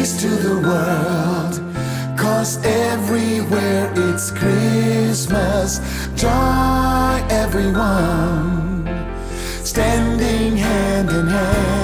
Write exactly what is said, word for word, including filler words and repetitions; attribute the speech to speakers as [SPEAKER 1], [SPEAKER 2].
[SPEAKER 1] peace to the world, 'cause everywhere it's Christmas. Joy, everyone, standing hand in hand.